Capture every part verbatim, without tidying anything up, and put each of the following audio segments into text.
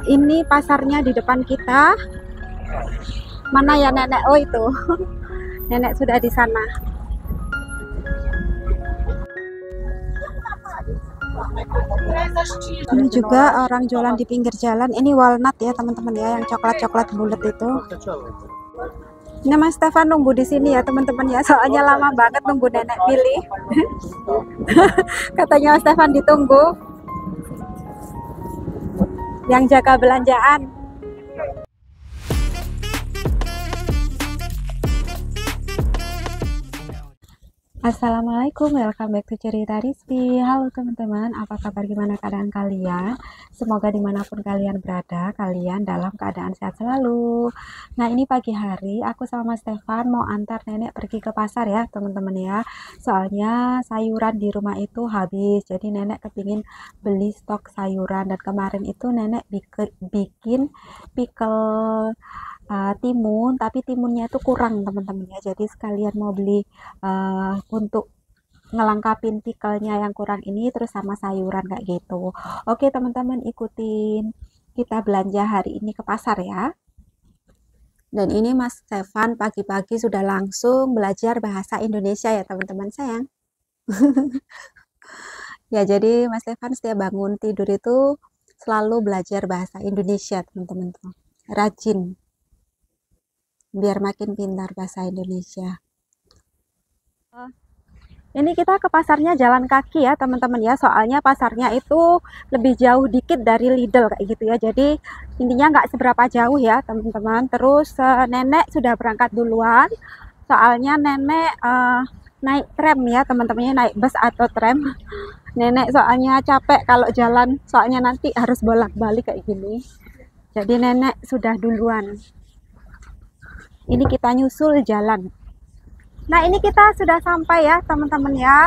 Ini pasarnya di depan kita. Mana ya nenek? Oh itu, nenek sudah di sana. Ini juga orang jualan di pinggir jalan. Ini walnut ya teman-teman ya, yang coklat-coklat bulat itu. Ini Mas Stefan nunggu di sini ya teman-teman ya, soalnya lama banget nunggu nenek pilih. Katanya Mas Stefan ditunggu. Yang jaga belanjaan. Assalamualaikum, welcome back to Cerita Rizky. Halo teman-teman, apa kabar, gimana keadaan kalian? Semoga dimanapun kalian berada, kalian dalam keadaan sehat selalu. Nah ini pagi hari, aku sama Stefan mau antar nenek pergi ke pasar ya teman-teman ya. Soalnya sayuran di rumah itu habis, jadi nenek kepingin beli stok sayuran. Dan kemarin itu nenek bikin pickle Uh, timun, tapi timunnya itu kurang teman-teman ya, jadi sekalian mau beli uh, untuk ngelengkapin pickle-nya yang kurang ini, terus sama sayuran kayak gitu. Oke teman-teman, ikutin kita belanja hari ini ke pasar ya. Dan ini Mas Stefan pagi-pagi sudah langsung belajar bahasa Indonesia ya teman-teman sayang. Ya jadi Mas Stefan setiap bangun tidur itu selalu belajar bahasa Indonesia teman-teman, rajin biar makin pintar bahasa Indonesia. Ini kita ke pasarnya jalan kaki ya teman-teman ya, soalnya pasarnya itu lebih jauh dikit dari Lidl kayak gitu ya, jadi intinya nggak seberapa jauh ya teman-teman. Terus uh, nenek sudah berangkat duluan, soalnya nenek uh, naik tram ya teman-temannya, naik bus atau tram. Nenek soalnya capek kalau jalan, soalnya nanti harus bolak-balik kayak gini, jadi nenek sudah duluan. Ini kita nyusul jalan. Nah ini kita sudah sampai ya teman-teman ya.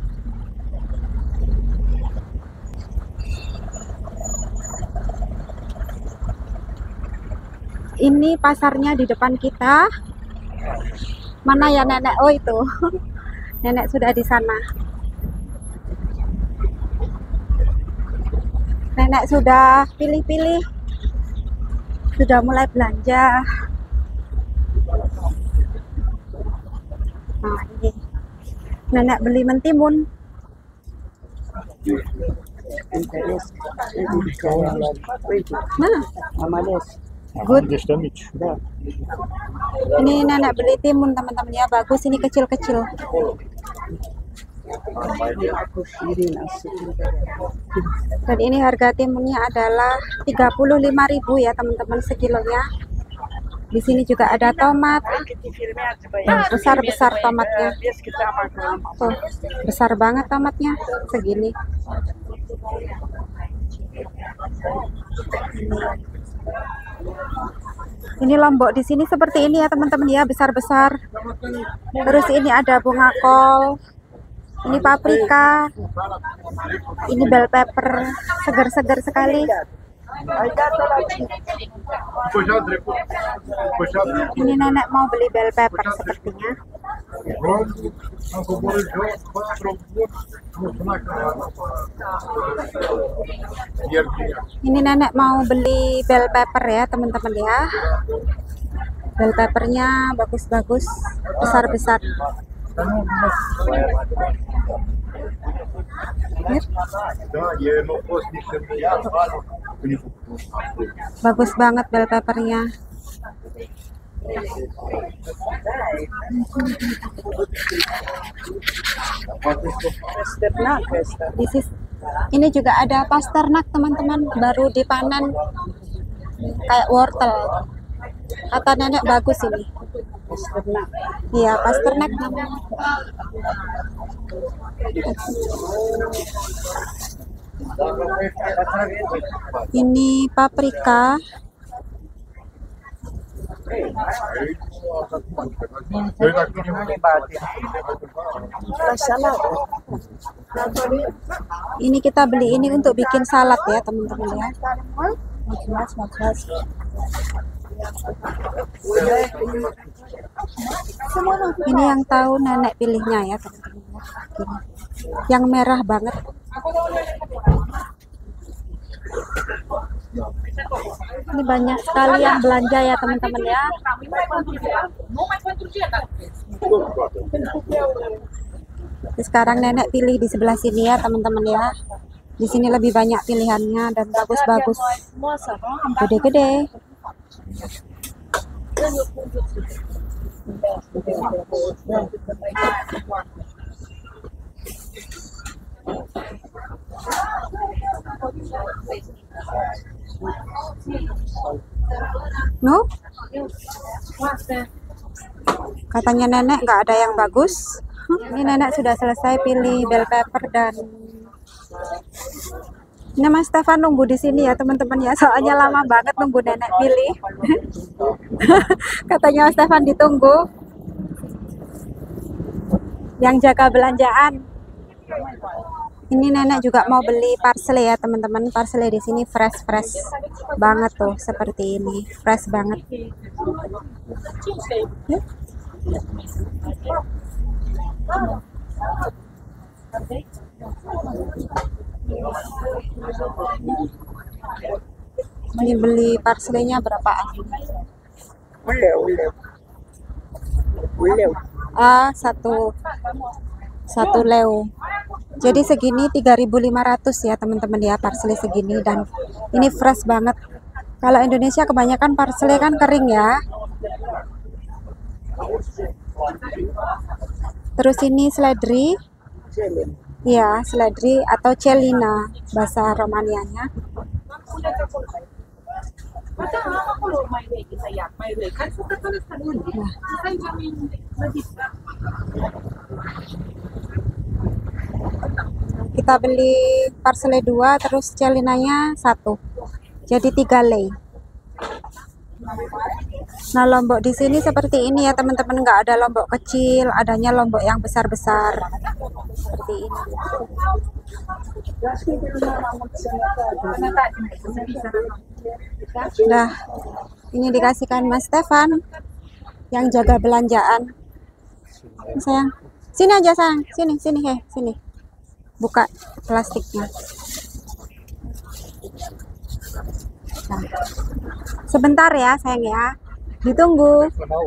Ini pasarnya di depan kita. Mana ya nenek? Oh itu, nenek sudah di sana. Nenek sudah pilih-pilih, sudah mulai belanja. Nah ini nenek beli mentimun. Nah, good. Ini nenek beli timun teman-teman ya, bagus, ini kecil-kecil. Dan ini harga timunnya adalah tiga puluh lima ribu ya teman-teman sekilonya. Di sini juga ada tomat, besar-besar tomatnya. Tuh, besar banget tomatnya, segini. Ini lombok di sini seperti ini ya teman-teman ya, besar-besar. Terus ini ada bunga kol, ini paprika, ini bell pepper, segar-segar sekali. Ini nenek mau beli bell pepper sepertinya. Ini nenek mau beli bell pepper ya teman-teman ya. Bell peppernya bagus-bagus, besar-besar. Bagus banget bell peppernya. This is, ini juga ada pasternak teman-teman, baru dipanen kayak wortel. Kata nenek bagus ini. Iya, pasternak namanya. Ini paprika. Ini kita beli ini untuk bikin salad ya teman-teman ya. Ini yang tahu nenek pilihnya ya teman-teman. Yang merah banget. Ini banyak sekali yang belanja ya teman-teman ya. Sekarang nenek pilih di sebelah sini ya teman-teman ya. Di sini lebih banyak pilihannya dan bagus-bagus, gede-gede. No? Katanya nenek nggak ada yang bagus. Ini nenek sudah selesai pilih bell pepper dan ini Mas Stefan nunggu di sini ya teman-teman ya, soalnya lama banget nunggu nenek pilih. Katanya Mas Stefan ditunggu. Yang jaga belanjaan. Ini nenek juga mau beli parsley ya teman-teman. Parsley di sini fresh fresh banget tuh, seperti ini, fresh banget. Ya. Ini beli parsleynya berapaan? Ah, satu satu leu. Jadi segini tiga ribu lima ratus ya teman-teman ya, parsley segini, dan ini fresh banget. Kalau Indonesia kebanyakan parsley kan kering ya. Terus ini seledri. Ya, seledri atau celina bahasa Romanianya. Nah. Kita beli parsley dua, terus celinanya satu, jadi tiga lei. Nah, lombok di sini seperti ini ya teman-teman, nggak ada lombok kecil, adanya lombok yang besar-besar seperti ini. Nah, ini dikasihkan Mas Stefan yang jaga belanjaan. Sayang, sini aja sayang, sini sini he, sini. Buka plastiknya. Nah, sebentar ya sayang ya, ditunggu.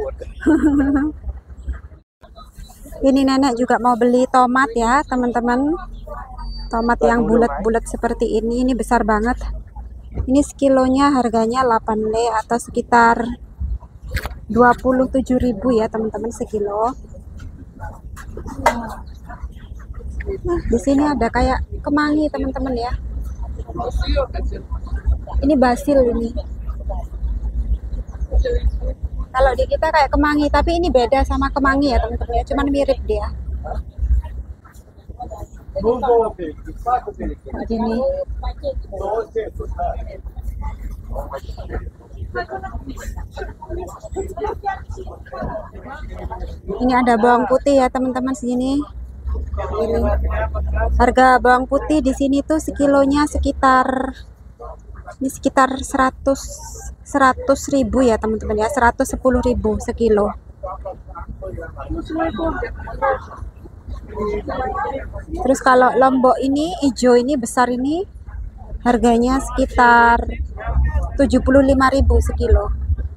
Ini nenek juga mau beli tomat ya teman-teman, tomat yang bulat-bulat seperti ini. Ini besar banget. Ini sekilonya harganya delapan lei atau sekitar dua puluh tujuh ribu ya teman-teman sekilo. Nah, di sini ada kayak kemangi teman-teman ya. Ini basil ini. Kalau di kita kayak kemangi, tapi ini beda sama kemangi ya teman-teman ya, cuman mirip dia. Begini. Ini ada bawang putih ya teman-teman segini. Ini harga bawang putih di sini tuh sekilonya sekitar ini sekitar seratus seratus ribu ya teman-teman ya, seratus sepuluh ribu sekilo. Terus kalau lombok ini hijau ini besar ini harganya sekitar tujuh puluh lima ribu sekilo.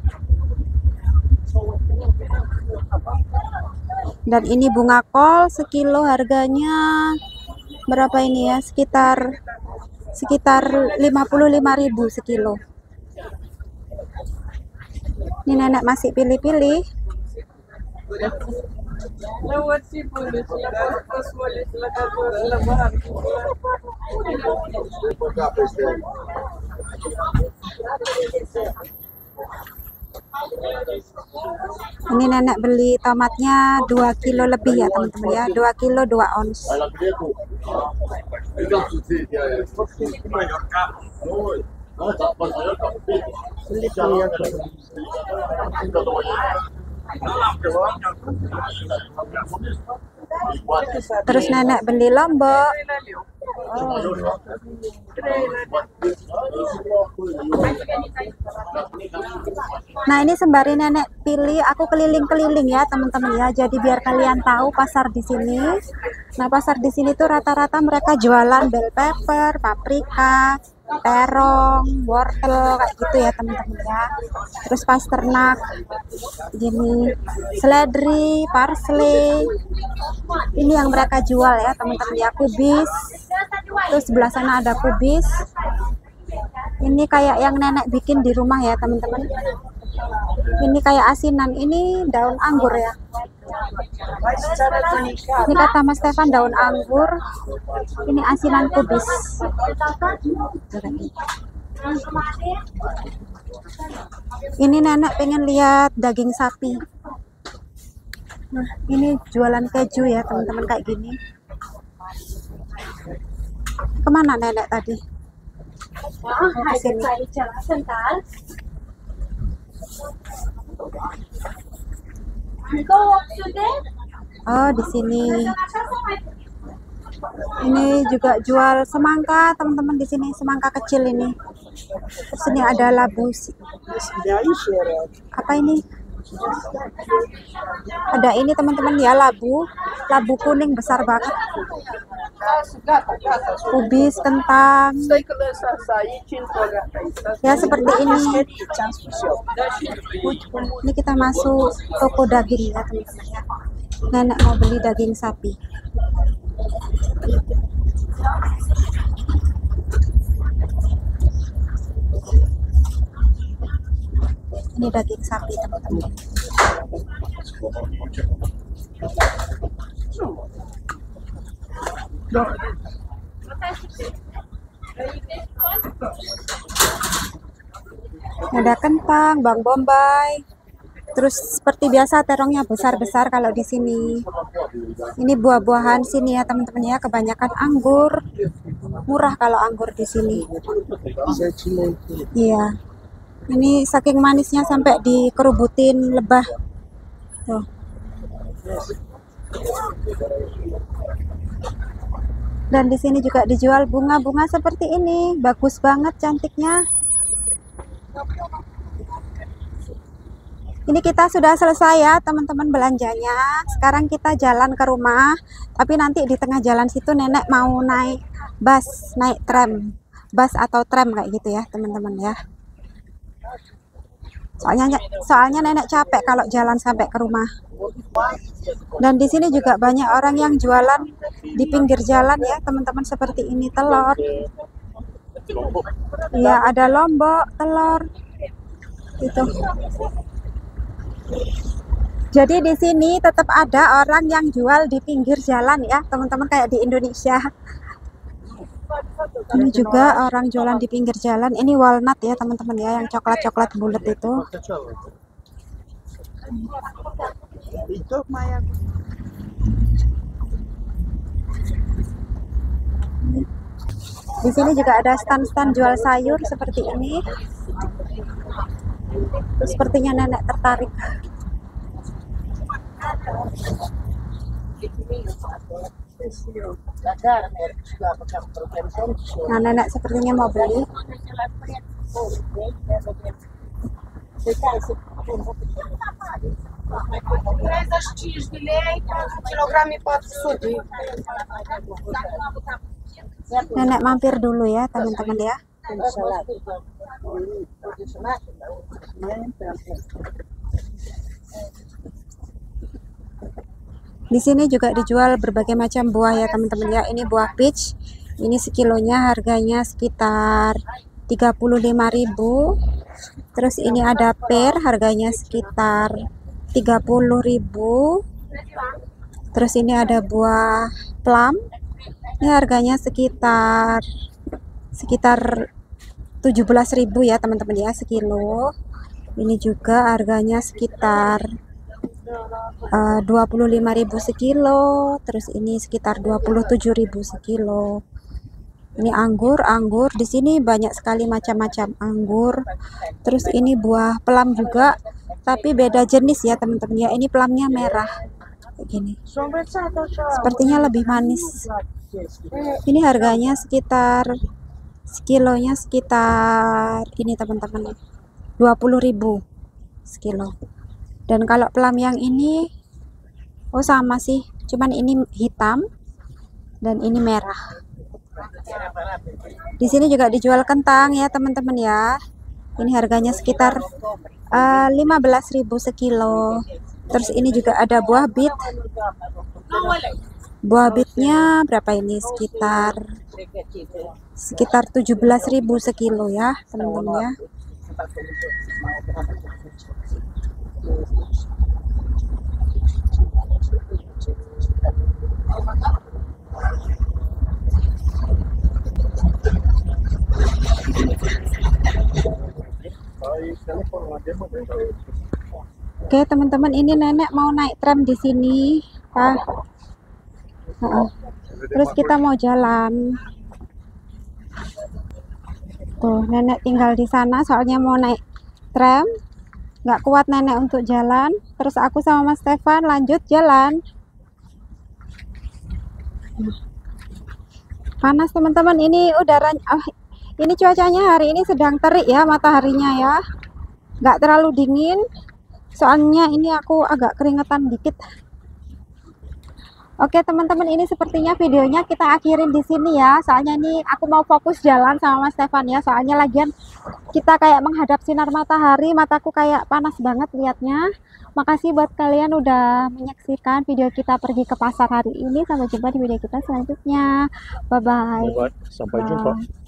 Dan ini bunga kol sekilo harganya berapa ini ya, sekitar sekitar lima puluh lima ribu sekilo. Ini nenek masih pilih-pilih. Ini nenek beli tomatnya dua kilo lebih ya teman-teman ya, dua kilo dua ons. Terus nenek beli lombok. Nah, ini sembari nenek pilih, aku keliling-keliling ya teman-teman ya. Jadi biar kalian tahu pasar di sini. Nah, pasar di sini tuh rata-rata mereka jualan bell pepper, paprika, terong, wortel kayak gitu ya teman-teman ya. Terus pasternak, gini, seledri, parsley. Ini yang mereka jual ya teman-teman ya, kubis. Terus sebelah sana ada kubis. Ini kayak yang nenek bikin di rumah ya teman-teman. Ini kayak asinan, ini daun anggur ya. Ini kata Mas Stefan daun anggur. Ini asinan kubis. Ini nenek pengen lihat daging sapi. Nah, ini jualan keju ya teman-teman kayak gini. Kemana nenek tadi? Oh, ke sini. Oh, di sini. Ini juga jual semangka, teman-teman, di sini semangka kecil ini. Terus ini ada labu. Apa ini? Ada ini teman-teman ya, labu. Labu kuning besar banget. Kubis, kentang. Ya seperti ini. Ini kita masuk toko daging ya teman-teman ya. Nenek mau beli daging sapi. Ini daging sapi teman-teman. Ada kentang, bawang bombay. Terus seperti biasa terongnya besar-besar kalau di sini. Ini buah-buahan sini ya teman-teman ya, kebanyakan anggur. Murah kalau anggur di sini. Iya. Ini saking manisnya sampai dikerubutin lebah. Tuh. Dan di sini juga dijual bunga-bunga seperti ini. Bagus banget cantiknya. Ini kita sudah selesai ya teman-teman belanjanya. Sekarang kita jalan ke rumah. Tapi nanti di tengah jalan situ nenek mau naik bus, naik tram. Bus atau tram kayak gitu ya teman-teman ya. Soalnya soalnya nenek capek kalau jalan sampai ke rumah. Dan di sini juga banyak orang yang jualan di pinggir jalan ya teman-teman, seperti ini telur. Iya, ada lombok, telur. Itu. Jadi di sini tetap ada orang yang jual di pinggir jalan ya teman-teman, kayak di Indonesia. Ini juga orang jualan di pinggir jalan. Ini walnut ya teman-teman ya, yang coklat-coklat bulat itu. Di sini juga ada stand-stand jual sayur seperti ini. Sepertinya nenek tertarik. Nah, nenek sepertinya mau beli. Nenek mampir dulu ya teman-teman ya. Di sini juga dijual berbagai macam buah ya teman-teman ya. Ini buah peach. Ini sekilonya harganya sekitar tiga puluh lima ribu. Terus ini ada pear, harganya sekitar tiga puluh ribu. Terus ini ada buah plum. Ini harganya sekitar sekitar tujuh belas ribu ya teman-teman ya sekilo. Ini juga harganya sekitar uh, dua puluh lima ribu sekilo. Terus ini sekitar dua puluh tujuh ribu sekilo. Ini anggur, anggur di sini banyak sekali macam-macam anggur. Terus ini buah plum juga, tapi beda jenis ya teman-teman ya. Ini plumnya merah kayak gini. Sepertinya lebih manis. Ini harganya sekitar sekilonya sekitar ini teman-teman dua puluh ribu sekilo. Dan kalau plum yang ini oh sama sih, cuman ini hitam dan ini merah. Di sini juga dijual kentang ya teman-teman ya. Ini harganya sekitar uh, lima belas ribu sekilo. Terus ini juga ada buah bit. Buah bitnya berapa ini? Sekitar sekitar tujuh belas ribu sekilo ya teman-teman ya. Oke teman-teman, ini nenek mau naik tram di sini, Pak. Uh, terus kita mau jalan. Tuh, nenek tinggal di sana soalnya mau naik tram. Nggak kuat nenek untuk jalan. Terus aku sama Mas Stefan lanjut jalan. Panas teman-teman, ini udaranya. Oh, ini cuacanya hari ini sedang terik ya mataharinya ya. Nggak terlalu dingin. Soalnya ini aku agak keringetan dikit. Oke teman-teman, ini sepertinya videonya kita akhirin di sini ya. Soalnya ini aku mau fokus jalan sama Mas Stefan ya. Soalnya lagian kita kayak menghadap sinar matahari, mataku kayak panas banget liatnya. Makasih buat kalian udah menyaksikan video kita pergi ke pasar hari ini. Sampai jumpa di video kita selanjutnya. Bye bye. Bye bye. Sampai jumpa.